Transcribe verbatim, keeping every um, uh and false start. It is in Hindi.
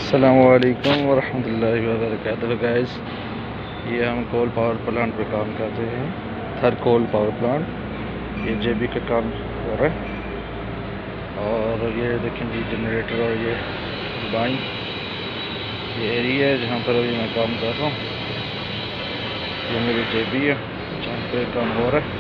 अस्सलामुअलैकुम वरहमतुल्लाहि वबरकातुहू गाइस, ये हम कोल पावर प्लांट पे काम करते हैं। थर कोल पावर प्लांट, ये जेबी का काम हो रहा है। और ये देखें जी जनरेटर और ये लाइन, ये एरिया है जहाँ पर अभी मैं काम कर रहा हूँ। ये मेरी जेबी है जहाँ पे काम हो रहा है।